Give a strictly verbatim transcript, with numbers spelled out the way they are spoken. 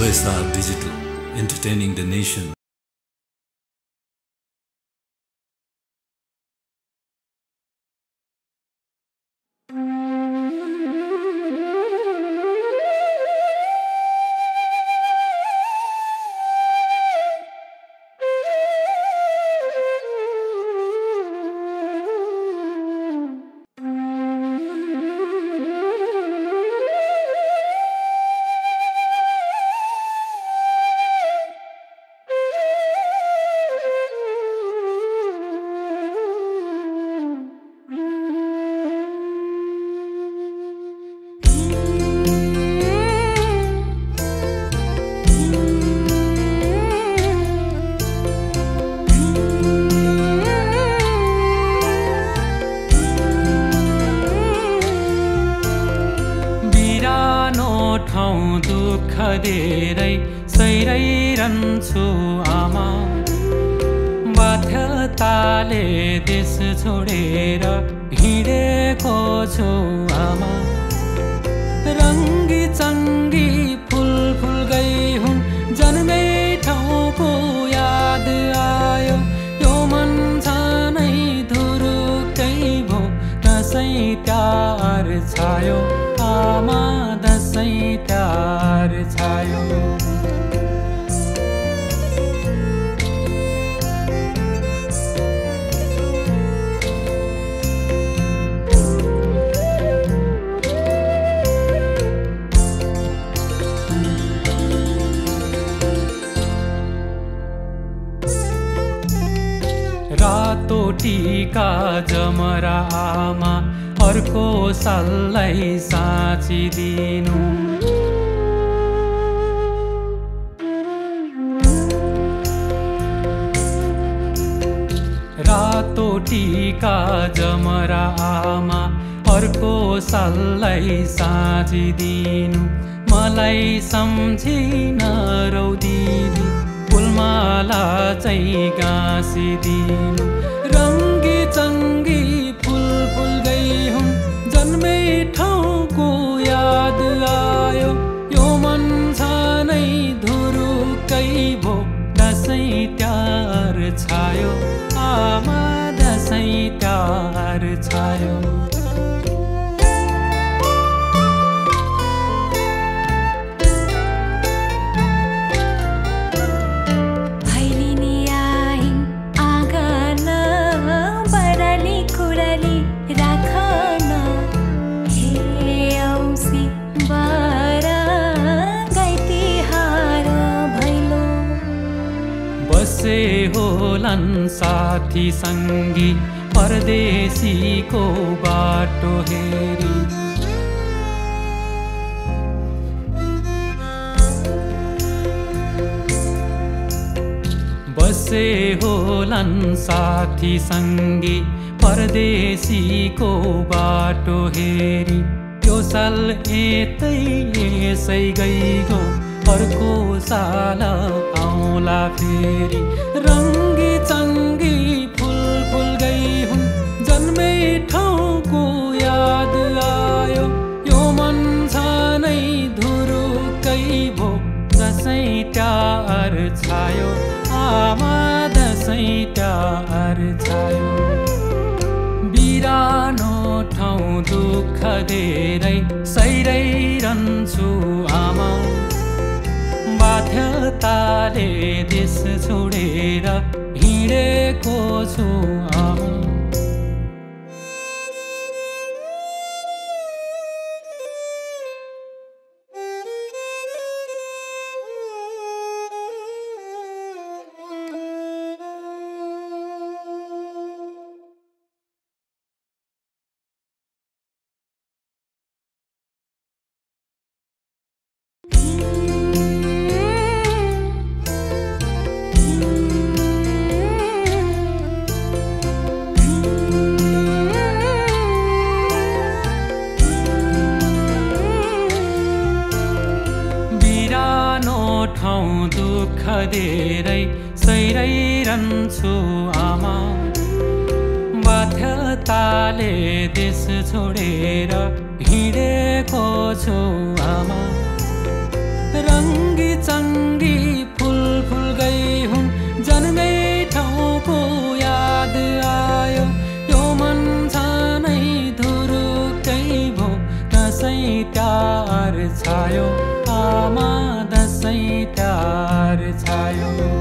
O S R Digital, entertaining the nation. दुख धेरै सहिरहन्छु आमा, बाध्यताले देश छोडेर हिँडेको छु आमा। रङ्गी चङ्गी फुल फुल गई हुन् जन्मै ठाउँको याद आयो, यो मन छानै धुरुकै भो दसैँ त्यार छायो आमा, दसैँ त्यार छायो। रातो टीका जमरा आमा, अर्को साललाई साँचिदिनु। रातो टीका जमरा आमा, अर्को साललाई साँचिदिनु। मलाई सम्झी नरौदिदी, फुलमाला चाहिँ गाँसिदिनु। रङ्गी चङ्गी फुल फुल गई हुन् जन्मै ठाउँको याद आयो, यो मन छानै धुरुकै भो दसैँ त्यार छायो आमा, दसैँ त्यार छायो। बसे होलान् साथी सङ्गी परदेशीको बाटो हेरी। बसे होलान् साथी सङ्गी परदेशीको बाटो हेरी। यो साल यतै यसै गइगो, अर्को साल आउला फेरि। रङ्गी चङ्गी फुल फुल गई हुन् जन्मै ठाउँको याद आयो, यो मन छानै धुरुकै भो दसैँ त्यार छायो आमा, दसैँ त्यार छायो। बिरानो ठाउँ दुःख धेरै सहिरहन्छु आमा, बाध्यताले देश छोडेर हिँडेको छु आमा। ठाउँ दुःख धेरै सहिरहन्छु आमा, बाध्यताले देश छोडेर हिँडेको छु आमा। रङ्गी चङ्गी फुल फुल गई हुन् जन्मै ठाउँको याद आयो यो मन छानै धुरुकै भो दसैँ त्यार छायो आमा दसैँ त्यार छायो